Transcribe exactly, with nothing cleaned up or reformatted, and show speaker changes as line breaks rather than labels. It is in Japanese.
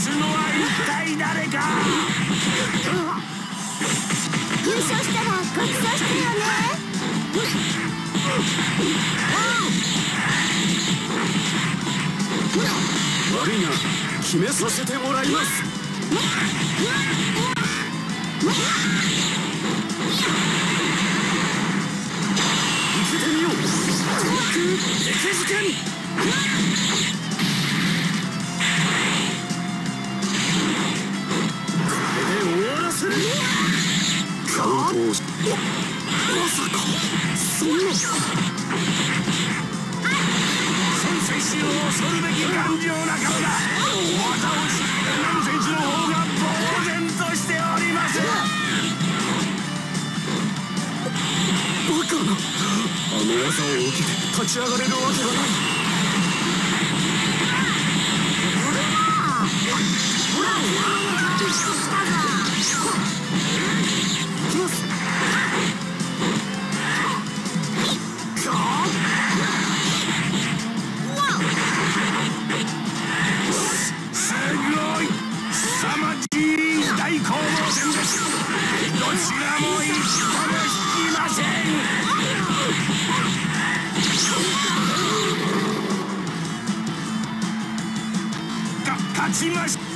すのは一体誰か。
優勝したらごちそうしてよね。
悪いが決めさせてもらいます。生きてみよう。特空敵づけん。これで終わらせる。カウントを。まさかそんな。選手を恐るべき頑丈な顔だ。技を知っている選手の方が呆然としております。バカな。あの技を受けて立ち上がれるわけがない。いきます。すごい凄まじい大攻防戦です。どちらも一歩も引きません。か勝ちました。